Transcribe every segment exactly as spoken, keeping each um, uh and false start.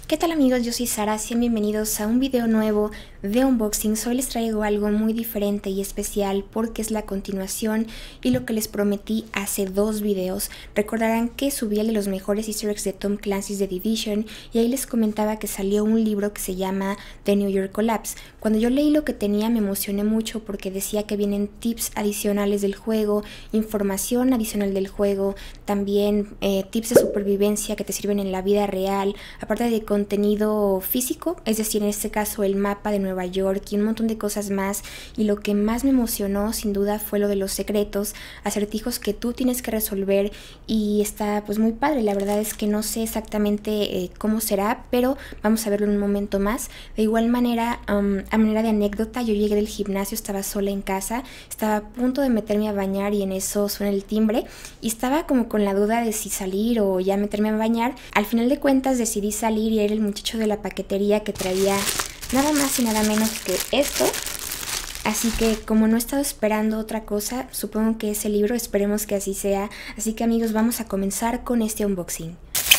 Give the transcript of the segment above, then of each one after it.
¿Qué tal amigos? Yo soy Sara, sean bienvenidos a un video nuevo de unboxing. Hoy les traigo algo muy diferente y especial porque es la continuación y lo que les prometí hace dos videos. Recordarán que subí el de los mejores easter eggs de Tom Clancy's The Division y ahí les comentaba que salió un libro que se llama The New York Collapse. Cuando yo leí lo que tenía me emocioné mucho porque decía que vienen tips adicionales del juego, información adicional del juego, también eh, tips de supervivencia que te sirven en la vida real, aparte de contenido físico, es decir, en este caso el mapa de Nueva York y un montón de cosas más. Y lo que más me emocionó sin duda fue lo de los secretos, acertijos que tú tienes que resolver, y está pues muy padre. La verdad es que no sé exactamente eh, cómo será, pero vamos a verlo en un momento más. De igual manera, um, a manera de anécdota, yo llegué del gimnasio, estaba sola en casa, estaba a punto de meterme a bañar y en eso suena el timbre y estaba como con la duda de si salir o ya meterme a bañar. Al final de cuentas decidí salir y era el muchacho de la paquetería que traía nada más y nada menos que esto. Así que como no he estado esperando otra cosa, supongo que es el libro, esperemos que así sea. Así que amigos, vamos a comenzar con este unboxing.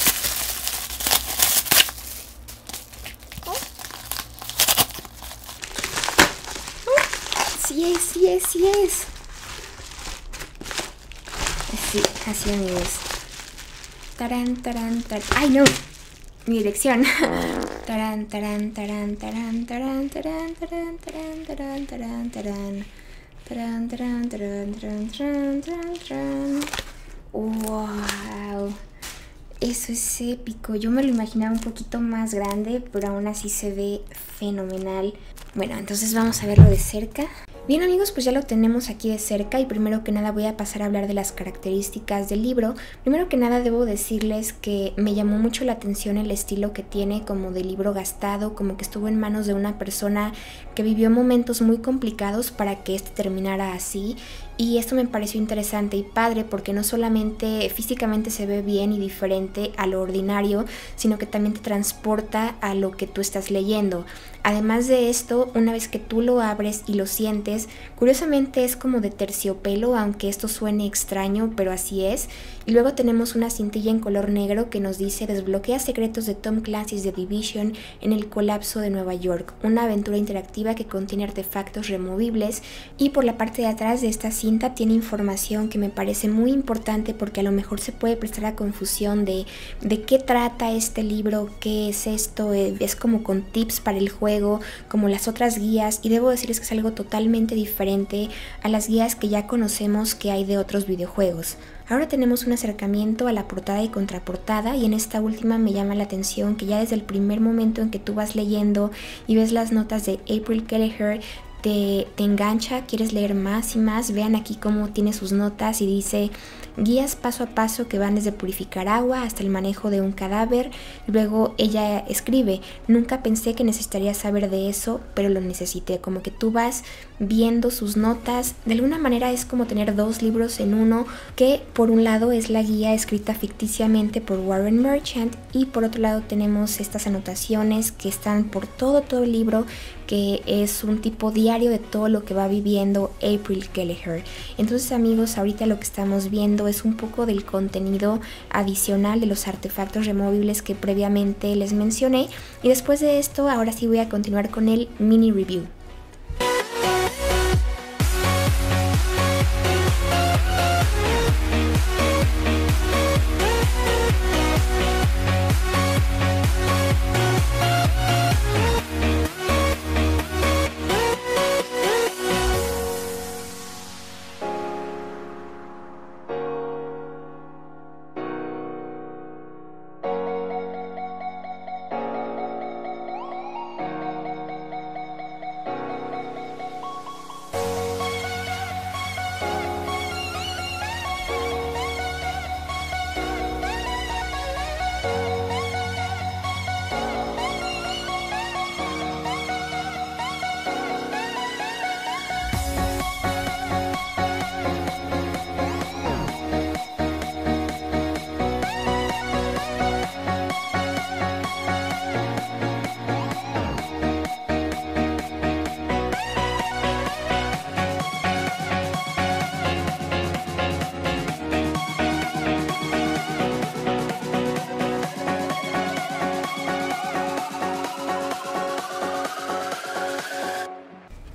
Sí es, sí es, sí es. Sí, así amigos. Tarán, tarán, tarán. ¡Ay, no! Mi dirección. Tarán, tarán, tarán, tarán, tarán, tarán, tarán, tarán, tarán, tarán, tarán. Tarán, tarán, tarán, tarán, tarán, tarán, tarán. ¡Wow! Eso es épico. Yo me lo imaginaba un poquito más grande, pero aún así se ve fenomenal. Bueno, entonces vamos a verlo de cerca. Bien amigos, pues ya lo tenemos aquí de cerca y primero que nada voy a pasar a hablar de las características del libro. Primero que nada debo decirles que me llamó mucho la atención el estilo que tiene, como de libro gastado, como que estuvo en manos de una persona que vivió momentos muy complicados para que este terminara así. Y esto me pareció interesante y padre porque no solamente físicamente se ve bien y diferente a lo ordinario, sino que también te transporta a lo que tú estás leyendo. Además de esto, una vez que tú lo abres y lo sientes, curiosamente es como de terciopelo, aunque esto suene extraño, pero así es. Y luego tenemos una cintilla en color negro que nos dice: desbloquea secretos de Tom Clancy's The Division en el colapso de Nueva York, una aventura interactiva que contiene artefactos removibles. Y por la parte de atrás de esta cinta tiene información que me parece muy importante porque a lo mejor se puede prestar a confusión de, de qué trata este libro, qué es esto, es como con tips para el juego, como las otras guías, y debo decirles que es algo totalmente diferente a las guías que ya conocemos que hay de otros videojuegos. Ahora tenemos un acercamiento a la portada y contraportada, y en esta última me llama la atención que ya desde el primer momento en que tú vas leyendo y ves las notas de April Kelleher, Te, te engancha, quieres leer más y más. Vean aquí cómo tiene sus notas y dice: guías paso a paso que van desde purificar agua hasta el manejo de un cadáver. Luego ella escribe: nunca pensé que necesitaría saber de eso, pero lo necesité. Como que tú vas viendo sus notas. De alguna manera es como tener dos libros en uno, que por un lado es la guía escrita ficticiamente por Warren Merchant y por otro lado tenemos estas anotaciones que están por todo todo el libro, que es un tipo diario de todo lo que va viviendo April Kelleher. Entonces amigos, ahorita lo que estamos viendo es un poco del contenido adicional de los artefactos removibles que previamente les mencioné, y después de esto ahora sí voy a continuar con el mini review.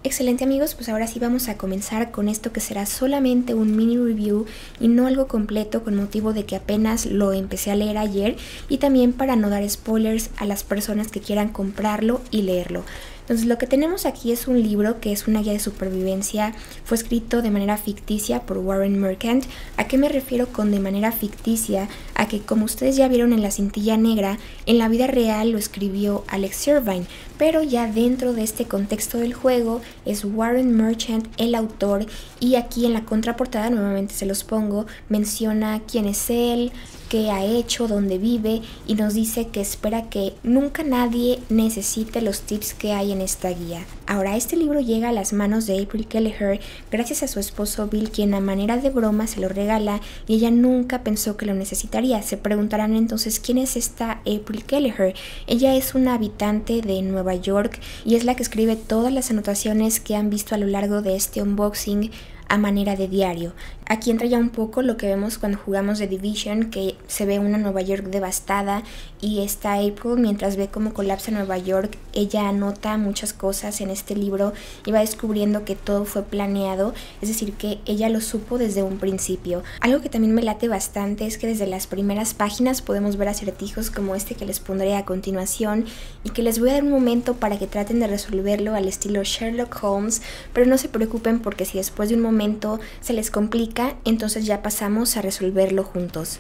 Excelente amigos, pues ahora sí vamos a comenzar con esto que será solamente un mini review y no algo completo con motivo de que apenas lo empecé a leer ayer y también para no dar spoilers a las personas que quieran comprarlo y leerlo. Entonces lo que tenemos aquí es un libro que es una guía de supervivencia, fue escrito de manera ficticia por Warren Merchant. ¿A qué me refiero con de manera ficticia? A que como ustedes ya vieron en la cintilla negra, en la vida real lo escribió Alex Irvine, pero ya dentro de este contexto del juego es Warren Merchant el autor y aquí en la contraportada, nuevamente se los pongo, menciona quién es él, qué ha hecho, dónde vive y nos dice que espera que nunca nadie necesite los tips que hay en esta guía. Ahora este libro llega a las manos de April Kelleher gracias a su esposo Bill, quien a manera de broma se lo regala y ella nunca pensó que lo necesitaría. Se preguntarán entonces quién es esta April Kelleher. Ella es una habitante de Nueva York y es la que escribe todas las anotaciones que han visto a lo largo de este unboxing a manera de diario. Aquí entra ya un poco lo que vemos cuando jugamos The Division, que se ve una Nueva York devastada y está April mientras ve cómo colapsa Nueva York. Ella anota muchas cosas en este libro y va descubriendo que todo fue planeado, es decir que ella lo supo desde un principio. Algo que también me late bastante es que desde las primeras páginas podemos ver acertijos como este que les pondré a continuación y que les voy a dar un momento para que traten de resolverlo al estilo Sherlock Holmes, pero no se preocupen porque si después de un momento se les complica, entonces ya pasamos a resolverlo juntos.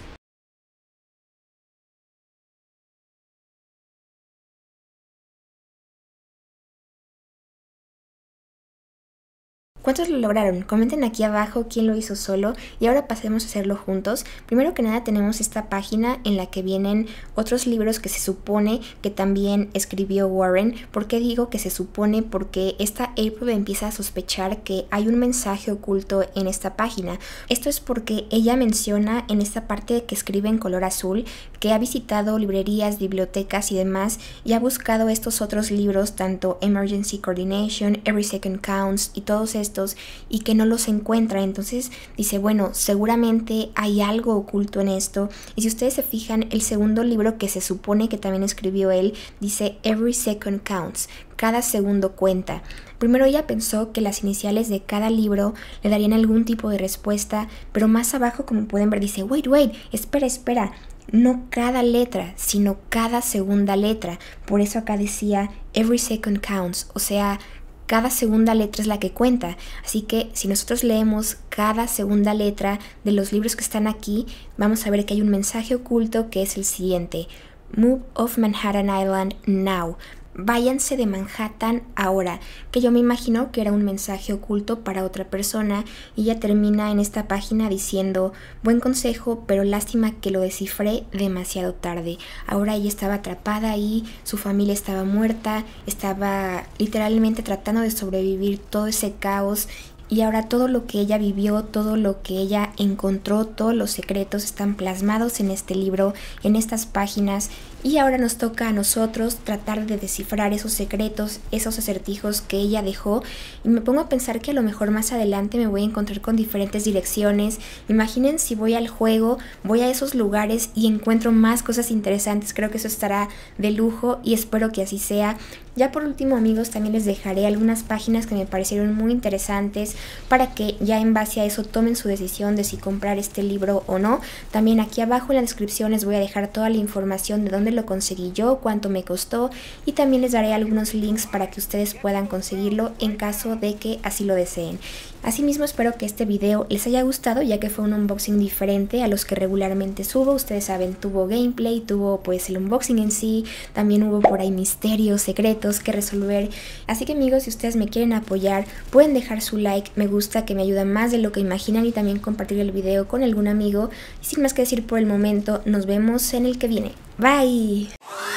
¿Cuántos lo lograron? Comenten aquí abajo quién lo hizo solo y ahora pasemos a hacerlo juntos. Primero que nada tenemos esta página en la que vienen otros libros que se supone que también escribió Warren. ¿Por qué digo que se supone? Porque esta April empieza a sospechar que hay un mensaje oculto en esta página. Esto es porque ella menciona en esta parte que escribe en color azul que ha visitado librerías, bibliotecas y demás y ha buscado estos otros libros, tanto Emergency Coordination, Every Second Counts y todos estos, y que no los encuentra. Entonces dice, bueno, seguramente hay algo oculto en esto. Y si ustedes se fijan, el segundo libro que se supone que también escribió él dice Every Second Counts, cada segundo cuenta. Primero ella pensó que las iniciales de cada libro le darían algún tipo de respuesta, pero más abajo, como pueden ver, dice wait, wait, espera, espera, no cada letra, sino cada segunda letra. Por eso acá decía Every Second Counts, o sea, cada segunda letra es la que cuenta. Así que si nosotros leemos cada segunda letra de los libros que están aquí, vamos a ver que hay un mensaje oculto que es el siguiente: Move off Manhattan Island now. Váyanse de Manhattan ahora, que yo me imagino que era un mensaje oculto para otra persona y ella termina en esta página diciendo buen consejo, pero lástima que lo descifré demasiado tarde. Ahora ella estaba atrapada ahí, su familia estaba muerta, estaba literalmente tratando de sobrevivir todo ese caos. Y ahora todo lo que ella vivió, todo lo que ella encontró, todos los secretos están plasmados en este libro, en estas páginas. Y ahora nos toca a nosotros tratar de descifrar esos secretos, esos acertijos que ella dejó. Y me pongo a pensar que a lo mejor más adelante me voy a encontrar con diferentes direcciones. Imaginen si voy al juego, voy a esos lugares y encuentro más cosas interesantes. Creo que eso estará de lujo y espero que así sea. Ya por último amigos, también les dejaré algunas páginas que me parecieron muy interesantes para que ya en base a eso tomen su decisión de si comprar este libro o no. También aquí abajo en la descripción les voy a dejar toda la información de dónde lo conseguí yo, cuánto me costó y también les daré algunos links para que ustedes puedan conseguirlo en caso de que así lo deseen. Asimismo espero que este video les haya gustado, ya que fue un unboxing diferente a los que regularmente subo. Ustedes saben, tuvo gameplay, tuvo pues el unboxing en sí, también hubo por ahí misterios, secretos que resolver. Así que amigos, si ustedes me quieren apoyar, pueden dejar su like, me gusta, que me ayuda más de lo que imaginan, y también compartir el video con algún amigo. Y sin más que decir por el momento, nos vemos en el que viene. Bye.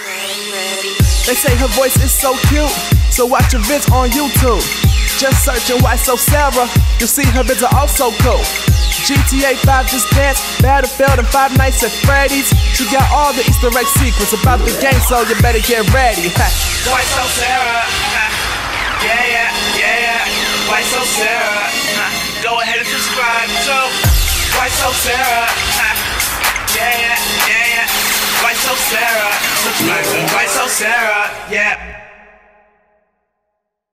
They say her voice is so cute, so watch her vids on YouTube. Just searching Why So Sarah, you'll see her vids are also cool. G T A five Just Dance, Battlefield and Five Nights at Freddy's. She got all the Easter egg secrets about the game, so you better get ready. Why So Sarah, yeah, yeah, yeah, yeah. Why So Sarah, go ahead and subscribe to Why So Sarah, yeah, yeah, yeah, yeah. Why So Sarah, subscribe to Why So Sarah, yeah.